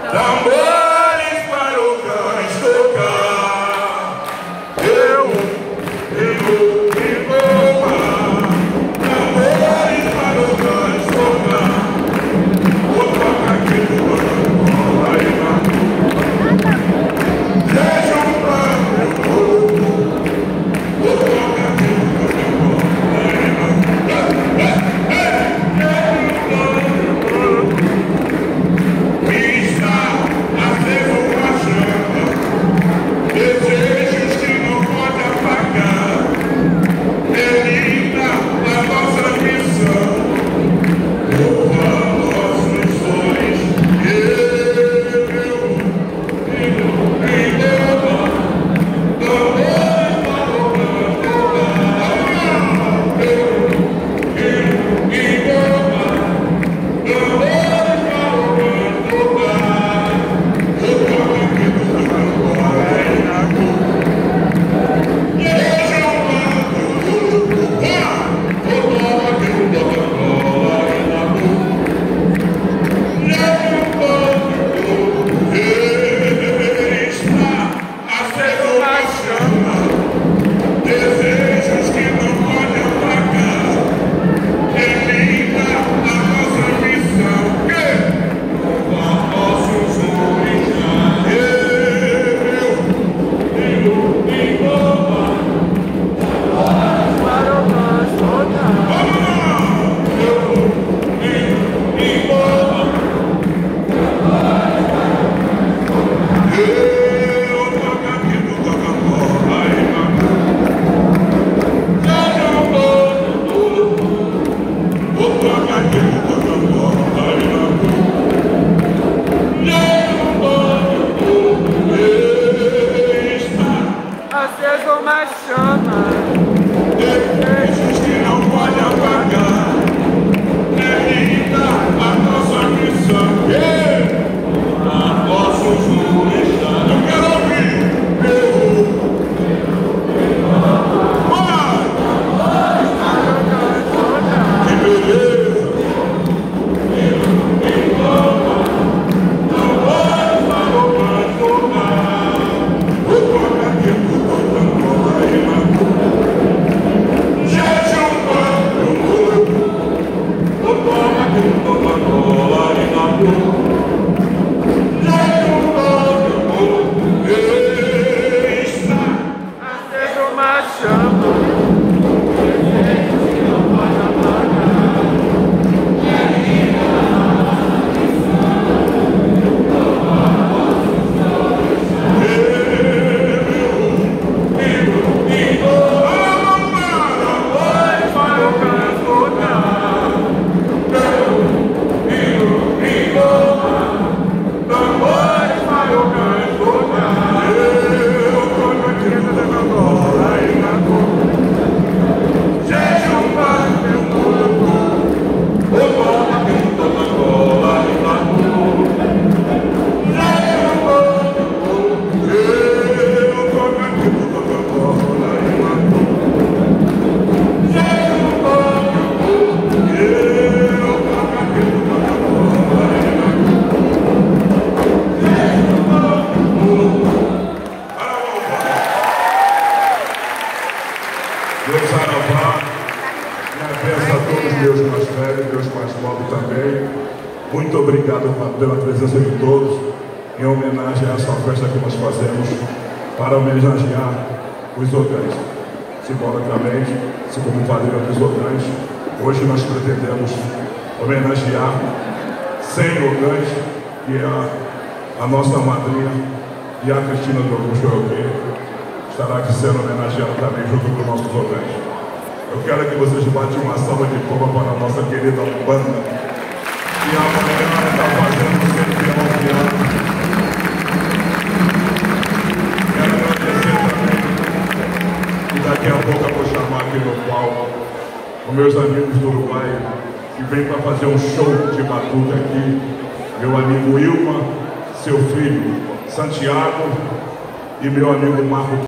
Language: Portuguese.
Tambores para o cães tocar. Eu e boa. Tambores para o cães tocar. Vou tocar aqui no banco, aí na deixa um banco, vou tocar aqui no banco, aí na Acesa uma chama, desejos que não pode apagar. É linda a nossa missão. Nossos lugares. Eu quero ouvir. Que beleza. Deus Saravá, minha peça a todos meus mais velhos, meus mais novos também. Muito obrigado pela presença de todos, em homenagem a essa festa que nós fazemos para homenagear os orgães. Simbolicamente, assim como padrinho dos orgães, hoje nós pretendemos homenagear 100 orgães, que é a nossa madrinha e a Cristina do Augusto estará aqui sendo homenageada também junto com os nossos orgães. Eu quero que vocês batem uma salva de palmas para a nossa querida Umbanda, que amanhã está fazendo 111 anos. Quero agradecer também, e daqui a pouco eu vou chamar aqui no palco os meus amigos do Uruguai, que vem para fazer um show de batuta aqui. Meu amigo Ilma, seu filho Santiago e meu amigo Marco.